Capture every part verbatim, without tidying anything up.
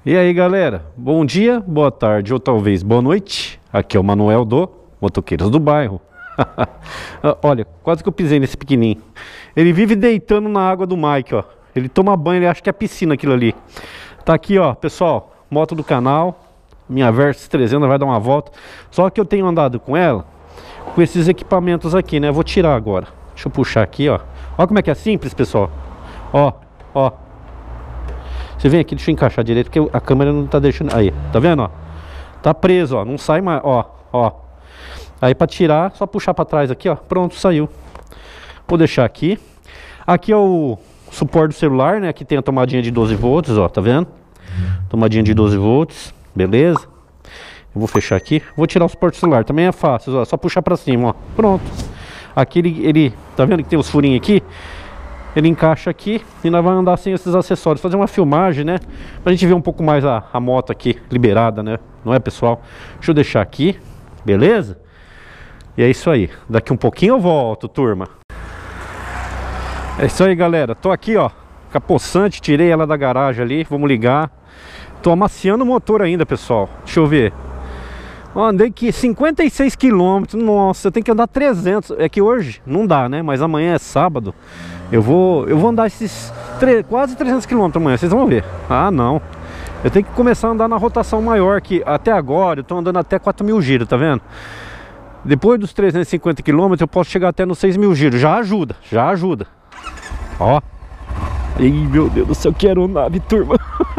E aí galera, bom dia, boa tarde ou talvez boa noite. Aqui é o Manuel do Motoqueiros do Bairro. Olha, quase que eu pisei nesse pequenininho. Ele vive deitando na água do Mike, ó. Ele toma banho, ele acha que é piscina aquilo ali. Tá aqui, ó, pessoal, moto do canal. Minha Versys trezentos vai dar uma volta. Só que eu tenho andado com ela com esses equipamentos aqui, né? Eu vou tirar agora. Deixa eu puxar aqui, ó. Ó como é que é simples, pessoal. Ó, ó. Você vem aqui, deixa eu encaixar direito, porque a câmera não tá deixando. Aí, tá vendo, ó? Tá preso, ó, não sai mais, ó, ó. Aí pra tirar, só puxar pra trás aqui, ó. Pronto, saiu. Vou deixar aqui. Aqui é o suporte do celular, né? Aqui tem a tomadinha de doze volts, ó, tá vendo? Tomadinha de doze volts, beleza? Eu vou fechar aqui. Vou tirar o suporte do celular, também é fácil, ó. Só puxar pra cima, ó. Pronto. Aqui ele, ele tá vendo que tem os furinhos aqui? Ele encaixa aqui e nós vamos andar sem esses acessórios. Fazer uma filmagem, né? Pra gente ver um pouco mais a, a moto aqui liberada, né? Não é, pessoal? Deixa eu deixar aqui, beleza? E é isso aí. Daqui um pouquinho eu volto, turma. É isso aí, galera. Tô aqui, ó, capoçante. Tirei ela da garagem ali. Vamos ligar. Tô amaciando o motor ainda, pessoal. Deixa eu ver. Andei aqui cinquenta e seis quilômetros. Nossa, eu tenho que andar trezentos. É que hoje não dá, né? Mas amanhã é sábado. Eu vou, eu vou andar esses quase trezentos quilômetros amanhã, vocês vão ver. Ah, não. Eu tenho que começar a andar na rotação maior, que até agora eu tô andando até quatro mil giros, tá vendo? Depois dos trezentos e cinquenta quilômetros eu posso chegar até nos seis mil giros. Já ajuda, já ajuda. Ó. Ih, meu Deus do céu, que aeronave, turma.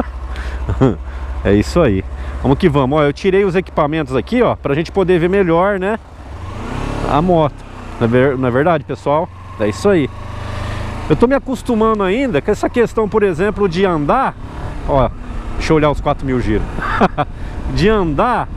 É isso aí. Vamos que vamos. Ó, eu tirei os equipamentos aqui, ó, pra gente poder ver melhor, né, a moto. Não é, ver, não é verdade, pessoal? É isso aí. Eu tô me acostumando ainda com essa questão, por exemplo, de andar. Ó, deixa eu olhar os quatro mil giros. De andar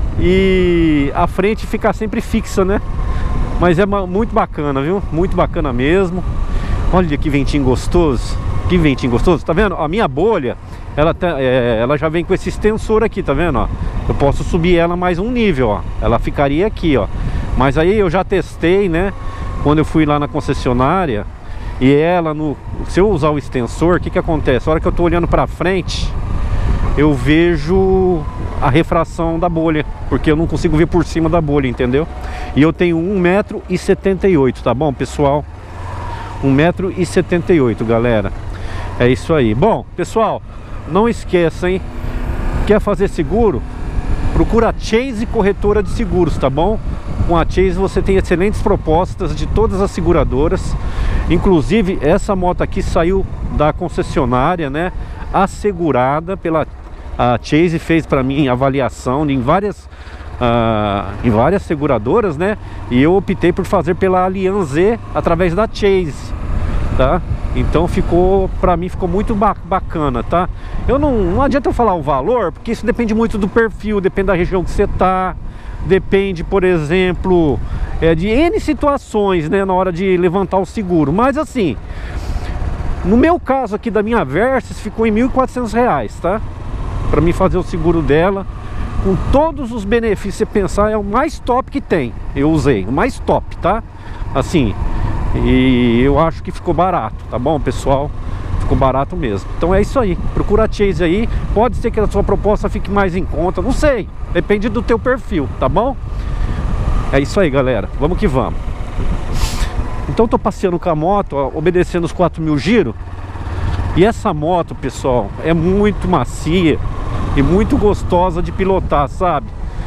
e a frente ficar sempre fixa, né? Mas é muito bacana, viu? Muito bacana mesmo. Olha que ventinho gostoso. Que ventinho gostoso, tá vendo? A minha bolha, ela, tá, é, ela já vem com esse extensor aqui, tá vendo? Ó, eu posso subir ela mais um nível, ó. Ela ficaria aqui, ó. Mas aí eu já testei, né? Quando eu fui lá na concessionária. E ela, no, se eu usar o extensor, o que que acontece? A hora que eu tô olhando pra frente, eu vejo a refração da bolha, porque eu não consigo ver por cima da bolha, entendeu? E eu tenho um metro e setenta e oito, tá bom, pessoal? um metro e setenta e oito, galera. É isso aí. Bom, pessoal, não esqueça, hein? Quer fazer seguro? Procura a Chase Corretora de Seguros, tá bom? Com a Chase você tem excelentes propostas de todas as seguradoras. Inclusive essa moto aqui saiu da concessionária, né, assegurada pela a Chase. Fez para mim avaliação em várias uh, em várias seguradoras, né, e eu optei por fazer pela Allianz Z através da Chase, tá? Então ficou, para mim ficou muito bacana, tá? Eu não, não adianta eu falar o valor, porque isso depende muito do perfil, depende da região que você tá. Depende, por exemplo, é, de N situações, né, na hora de levantar o seguro. Mas assim, no meu caso aqui da minha Versys, ficou em mil e quatrocentos reais, tá? Pra mim fazer o seguro dela, com todos os benefícios. Você pensar, é o mais top que tem. Eu usei, o mais top, tá? Assim, e eu acho que ficou barato, tá bom, pessoal? Ficou barato mesmo. Então é isso aí. Procura a Chase aí. Pode ser que a sua proposta fique mais em conta. Não sei. Depende do teu perfil, tá bom? É isso aí, galera. Vamos que vamos. Então tô passeando com a moto, ó, obedecendo os quatro mil giros. E essa moto, pessoal, é muito macia e muito gostosa de pilotar, sabe?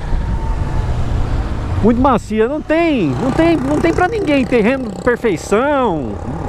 Muito macia. Não tem, não tem, não tem pra ninguém terreno de perfeição.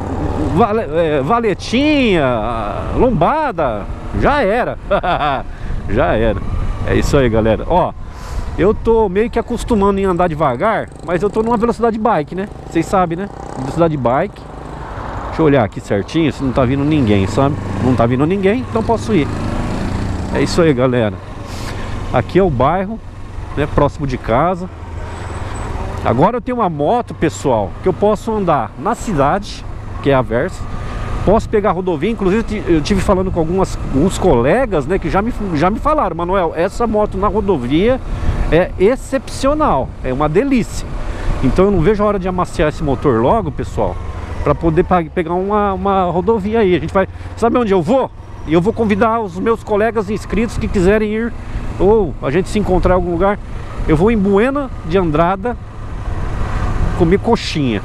Valetinha, lombada, já era. Já era. É isso aí, galera. Ó, eu tô meio que acostumando em andar devagar, mas eu tô numa velocidade bike, né? Vocês sabem, né? Velocidade bike. Deixa eu olhar aqui certinho se não tá vindo ninguém, sabe? Não tá vindo ninguém, então posso ir. É isso aí, galera. Aqui é o bairro, né? Próximo de casa. Agora eu tenho uma moto, pessoal, que eu posso andar na cidade, que é a Versys. Posso pegar a rodovia. Inclusive eu tive falando com algumas, alguns colegas, né, que já me, já me falaram: Manuel, essa moto na rodovia é excepcional, é uma delícia. Então eu não vejo a hora de amaciar esse motor logo, pessoal, para poder pegar uma, uma rodovia aí. A gente vai... Sabe onde eu vou? E eu vou convidar os meus colegas inscritos que quiserem ir, ou a gente se encontrar em algum lugar. Eu vou em Buena de Andrada comer coxinha.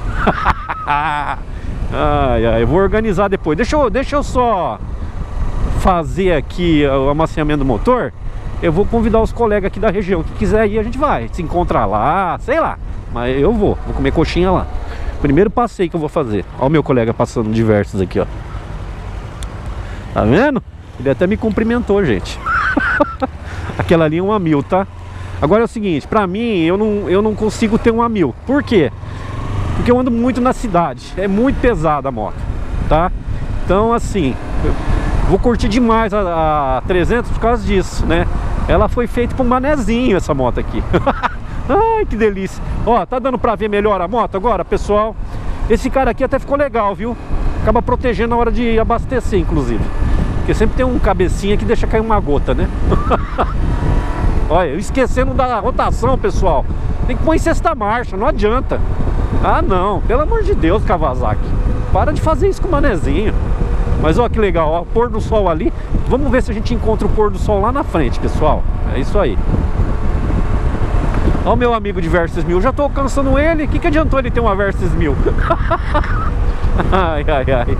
Ai, ai, eu vou organizar depois. Deixa eu, deixa eu só fazer aqui o amaciamento do motor. Eu vou convidar os colegas aqui da região que quiser ir, a gente vai se encontrar lá, sei lá. Mas eu vou, vou comer coxinha lá. Primeiro passeio que eu vou fazer. Olha o meu colega passando diversos aqui, ó. Tá vendo? Ele até me cumprimentou, gente. Aquela ali é um Amil, tá? Agora é o seguinte, pra mim, eu não, eu não consigo ter um Amil. Por quê? Porque eu ando muito na cidade. É muito pesada a moto, tá? Então, assim, eu vou curtir demais a, a trezentos por causa disso, né? Ela foi feita pra um manezinho, essa moto aqui. Ai, que delícia. Ó, tá dando pra ver melhor a moto agora, pessoal? Esse cara aqui até ficou legal, viu? Acaba protegendo na hora de abastecer, inclusive. Porque sempre tem um cabecinha que deixa cair uma gota, né? Olha, eu esquecendo da rotação, pessoal. Tem que pôr em sexta marcha, não adianta. Ah, não, pelo amor de Deus, Kawasaki. Para de fazer isso com o manezinho. Mas ó, que legal, ó, pôr do sol ali. Vamos ver se a gente encontra o pôr do sol lá na frente, pessoal. É isso aí. Ó o meu amigo de Versys mil, já tô alcançando ele. O que que adiantou ele ter uma Versys mil? Ai, ai, ai.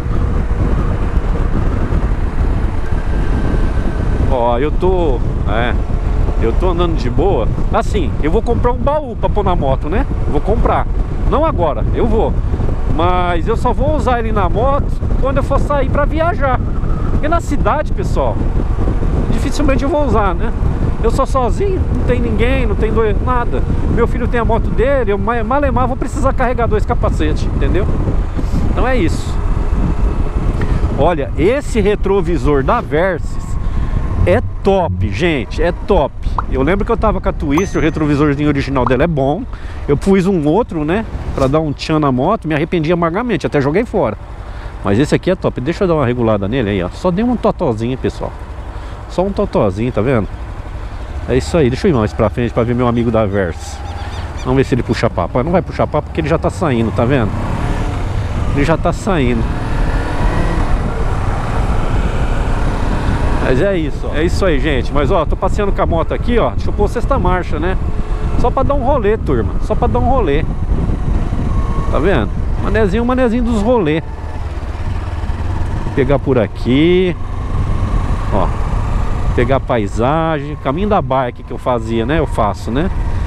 Ó, eu tô... É... Eu tô andando de boa. Assim, eu vou comprar um baú pra pôr na moto, né? Vou comprar. Não agora, eu vou. Mas eu só vou usar ele na moto quando eu for sair pra viajar. Porque na cidade, pessoal, dificilmente eu vou usar, né? Eu sou sozinho, não tem ninguém, não tem dois, nada. Meu filho tem a moto dele, eu malemar vou precisar carregar dois capacetes, entendeu? Então é isso. Olha, esse retrovisor da Versys é top, gente, é top. Eu lembro que eu tava com a Twister, o retrovisorzinho original dela é bom. Eu pus um outro, né, pra dar um tchan na moto, me arrependi amargamente, até joguei fora. Mas esse aqui é top, deixa eu dar uma regulada nele aí, ó. Só dei um totozinho, pessoal. Só um totozinho, tá vendo? É isso aí, deixa eu ir mais pra frente pra ver meu amigo da Versys. Vamos ver se ele puxa papo. Não vai puxar papo porque ele já tá saindo, tá vendo? Ele já tá saindo. Mas é isso, ó. É isso aí, gente. Mas ó, tô passeando com a moto aqui, ó. Deixa eu pôr sexta marcha, né? Só pra dar um rolê, turma. Só pra dar um rolê. Tá vendo? Manezinho, manezinho dos rolê. Vou pegar por aqui. Ó. Pegar a paisagem. Caminho da bike que eu fazia, né? Eu faço, né?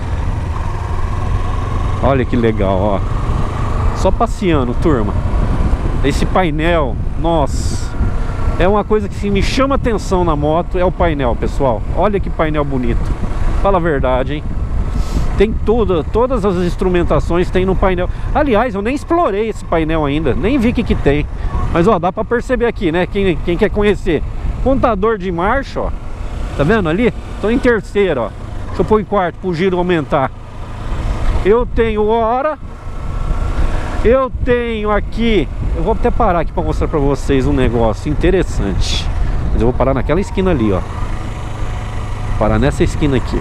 Olha que legal, ó. Só passeando, turma. Esse painel, nossa. É uma coisa que me chama atenção na moto, é o painel, pessoal. Olha que painel bonito. Fala a verdade, hein? Tem toda, todas as instrumentações tem no painel. Aliás, eu nem explorei esse painel ainda, nem vi o que que tem. Mas ó, dá pra perceber aqui, né? Quem, quem quer conhecer. Contador de marcha, ó. Tá vendo ali? Tô em terceiro, ó. Deixa eu pôr em quarto pro giro aumentar. Eu tenho hora. Eu tenho aqui... Eu vou até parar aqui para mostrar para vocês um negócio interessante. Mas eu vou parar naquela esquina ali, ó. Parar nessa esquina aqui.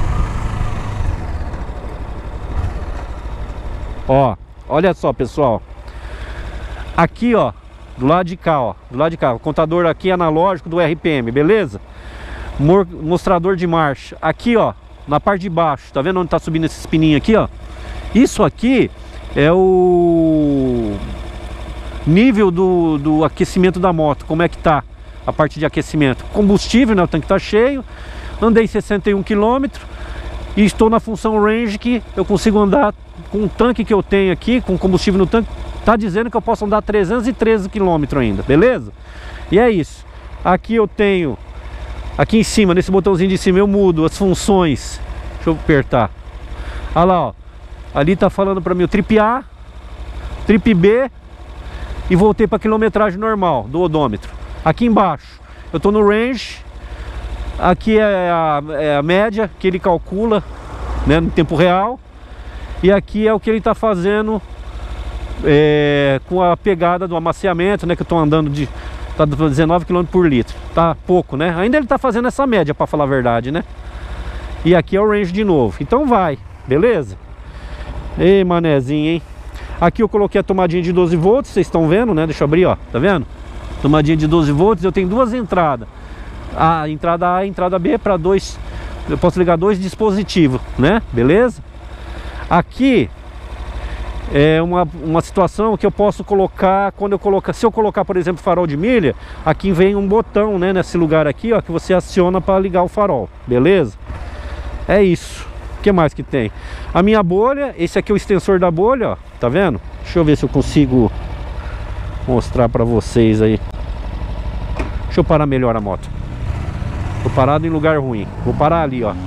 Ó, olha só, pessoal. Aqui, ó, do lado de cá, ó. Do lado de cá, o contador aqui analógico do R P M, beleza? Mostrador de marcha. Aqui, ó, na parte de baixo. Tá vendo onde tá subindo esse pininho aqui, ó? Isso aqui é o... nível do, do aquecimento da moto, como é que tá a parte de aquecimento. Combustível, né, o tanque tá cheio. Andei sessenta e um quilômetros e estou na função range, que eu consigo andar com o tanque que eu tenho aqui, com combustível no tanque, tá dizendo que eu posso andar trezentos e treze quilômetros ainda, beleza? E é isso. Aqui eu tenho, aqui em cima, nesse botãozinho de cima eu mudo as funções. Deixa eu apertar. Olha lá, ó. Ali tá falando para mim o trip A, trip B, e voltei para quilometragem normal do odômetro. Aqui embaixo eu tô no range. Aqui é a, é a média que ele calcula, né, no tempo real. E aqui é o que ele está fazendo é, com a pegada do amaciamento, né, que eu tô andando de tá dezenove quilômetros por litro. Tá pouco, né? Ainda ele tá fazendo essa média, para falar a verdade, né? E aqui é o range de novo. Então vai, beleza? Ei, manezinho, hein? Aqui eu coloquei a tomadinha de doze volts, vocês estão vendo, né? Deixa eu abrir, ó, tá vendo? Tomadinha de doze volts, eu tenho duas entradas. A entrada A e entrada B para dois. Eu posso ligar dois dispositivos, né? Beleza? Aqui é uma, uma situação que eu posso colocar, quando eu colocar, se eu colocar, por exemplo, farol de milha, aqui vem um botão, né, nesse lugar aqui, ó, que você aciona para ligar o farol, beleza? É isso. O que mais que tem? A minha bolha, esse aqui é o extensor da bolha, ó, tá vendo? Deixa eu ver se eu consigo mostrar para vocês aí. Deixa eu parar melhor a moto. Tô parado em lugar ruim. Vou parar ali, ó.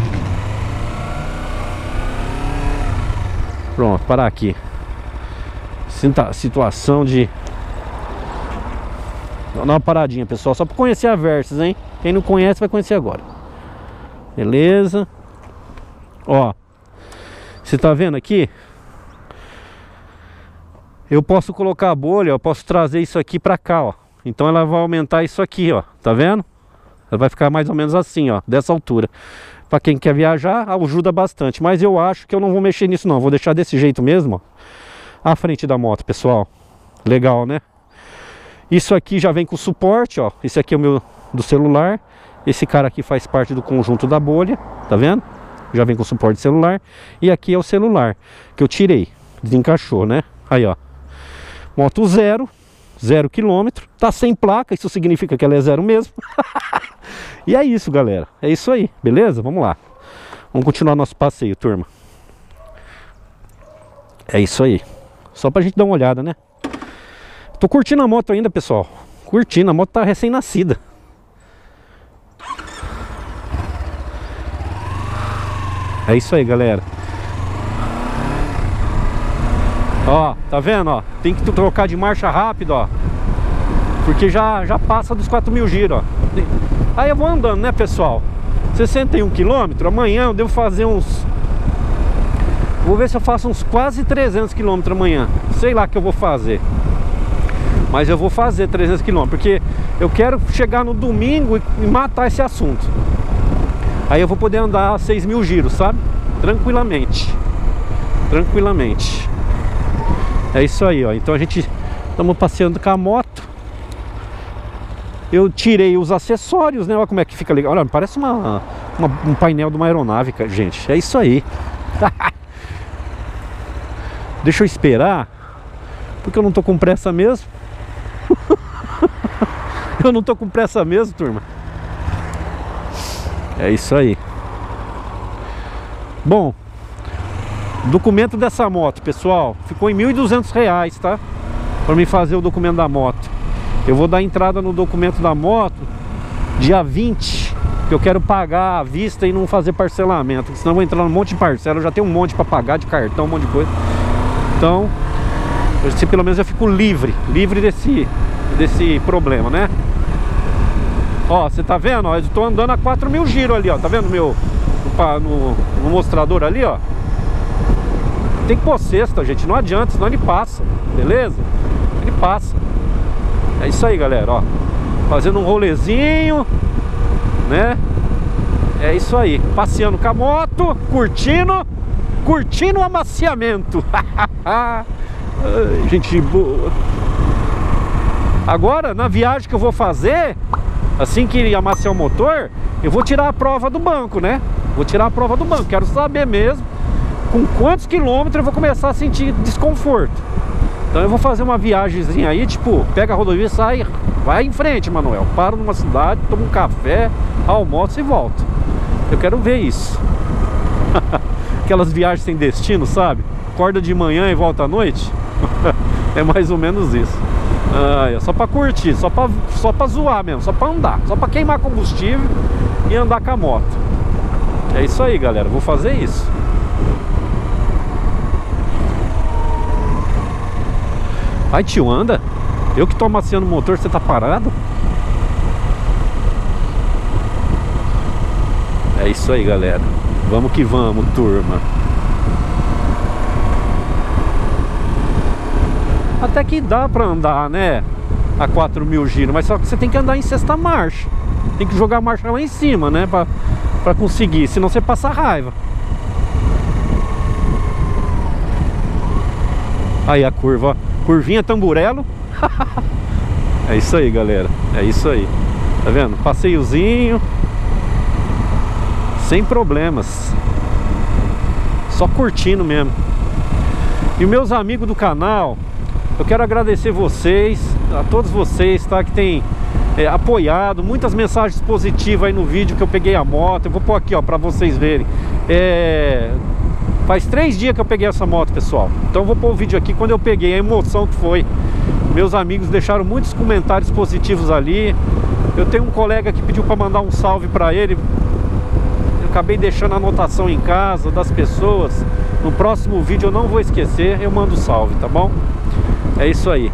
Pronto, parar aqui. Sinta situação de... Vou dar uma paradinha, pessoal, só para conhecer a Versys, hein? Quem não conhece vai conhecer agora. Beleza. Ó, você tá vendo aqui? Eu posso colocar a bolha, eu posso trazer isso aqui pra cá, ó. Então ela vai aumentar isso aqui, ó. Tá vendo? Ela vai ficar mais ou menos assim, ó, dessa altura. Pra quem quer viajar, ajuda bastante. Mas eu acho que eu não vou mexer nisso não. Vou deixar desse jeito mesmo, ó, à frente da moto, pessoal. Legal, né? Isso aqui já vem com suporte, ó. Esse aqui é o meu do celular. Esse cara aqui faz parte do conjunto da bolha. Tá vendo? Já vem com suporte celular. E aqui é o celular que eu tirei. Desencaixou, né? Aí, ó. Moto zero. Zero quilômetro. Tá sem placa. Isso significa que ela é zero mesmo. E é isso, galera. É isso aí. Beleza? Vamos lá. Vamos continuar nosso passeio, turma. É isso aí. Só pra gente dar uma olhada, né? Tô curtindo a moto ainda, pessoal. Curtindo. A moto tá recém-nascida. É isso aí, galera. Ó, tá vendo, ó? Tem que trocar de marcha rápido, ó. Porque já, já passa dos quatro mil giros, ó. Aí eu vou andando, né, pessoal? sessenta e um quilômetros. Amanhã eu devo fazer uns... Vou ver se eu faço uns quase trezentos quilômetros amanhã. Sei lá o que eu vou fazer. Mas eu vou fazer trezentos quilômetros. Porque eu quero chegar no domingo e matar esse assunto. Aí eu vou poder andar seis mil giros, sabe? Tranquilamente. Tranquilamente. É isso aí, ó. Então a gente... Estamos passeando com a moto. Eu tirei os acessórios, né? Olha como é que fica legal. Olha, parece uma, uma, um painel de uma aeronave, gente. É isso aí. Deixa eu esperar. Porque eu não tô com pressa mesmo. Eu não tô com pressa mesmo, turma. É isso aí. Bom, documento dessa moto, pessoal, ficou em mil e duzentos reais, tá? Pra mim fazer o documento da moto. Eu vou dar entrada no documento da moto dia vinte, que eu quero pagar à vista e não fazer parcelamento, senão eu vou entrar num monte de parcela. Eu já tenho um monte pra pagar de cartão, um monte de coisa. Então, se pelo menos eu fico livre, livre desse, desse problema, né? Ó, você tá vendo? Ó, eu tô andando a quatro mil giros ali, ó. Tá vendo meu no, no, no mostrador ali, ó? Tem que pôr sexta, gente. Não adianta, senão ele passa. Beleza? Ele passa. É isso aí, galera, ó. Fazendo um rolezinho, né? É isso aí. Passeando com a moto, curtindo, curtindo o amaciamento. Ai, gente boa. Agora, na viagem que eu vou fazer, assim que amaciar o motor, eu vou tirar a prova do banco, né? Vou tirar a prova do banco. Quero saber mesmo com quantos quilômetros eu vou começar a sentir desconforto. Então eu vou fazer uma viagemzinha aí, tipo, pega a rodovia e sai, vai em frente, Manuel. Paro numa cidade, tomo um café, almoço e volto. Eu quero ver isso. Aquelas viagens sem destino, sabe? Acorda de manhã e volta à noite. É mais ou menos isso. Ah, é só pra curtir, só pra, só pra zoar mesmo, só pra andar, só pra queimar combustível e andar com a moto. É isso aí, galera, vou fazer isso. Ai, tio, anda. Eu que tô amaciando o motor, você tá parado? É isso aí, galera. Vamos que vamos, turma. Até que dá pra andar, né? A quatro mil giros, mas só que você tem que andar em sexta marcha. Tem que jogar a marcha lá em cima, né? Pra, pra conseguir, senão você passa raiva. Aí a curva, ó. Curvinha tamburelo. É isso aí, galera. É isso aí. Tá vendo? Passeiozinho sem problemas, só curtindo mesmo. E meus amigos do canal, eu quero agradecer vocês, a todos vocês, tá? Que tem é, apoiado, muitas mensagens positivas aí no vídeo que eu peguei a moto. Eu vou pôr aqui, ó, pra vocês verem. É... Faz três dias que eu peguei essa moto, pessoal. Então eu vou pôr o vídeo aqui quando eu peguei, a emoção que foi. Meus amigos deixaram muitos comentários positivos ali. Eu tenho um colega que pediu pra mandar um salve pra ele. Eu acabei deixando a anotação em casa das pessoas. No próximo vídeo eu não vou esquecer, eu mando salve, tá bom? É isso aí.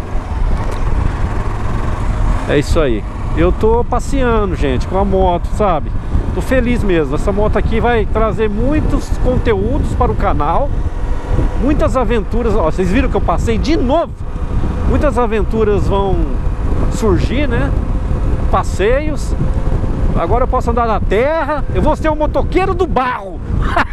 É isso aí. Eu tô passeando, gente, com a moto, sabe? Tô feliz mesmo. Essa moto aqui vai trazer muitos conteúdos para o canal. Muitas aventuras. Ó, vocês viram que eu passei de novo? Muitas aventuras vão surgir, né? Passeios. Agora eu posso andar na terra. Eu vou ser o motoqueiro do barro.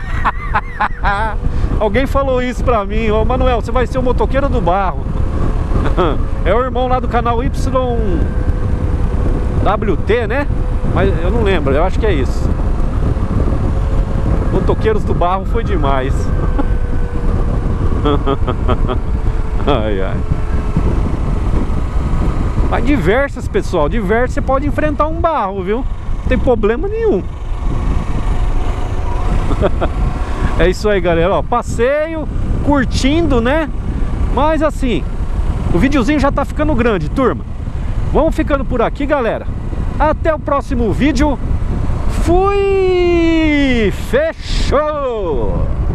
Alguém falou isso pra mim. Ô Manuel, você vai ser o motoqueiro do barro. É o irmão lá do canal Y W T, né? Mas eu não lembro, eu acho que é isso. Motoqueiros do barro foi demais. Ai, ai. Mas diversas, pessoal, diversas. Você pode enfrentar um barro, viu? Não tem problema nenhum. É isso aí, galera, ó, passeio, curtindo, né? Mas assim, o videozinho já tá ficando grande, turma. Vamos ficando por aqui, galera. Até o próximo vídeo. Fui! Fechou!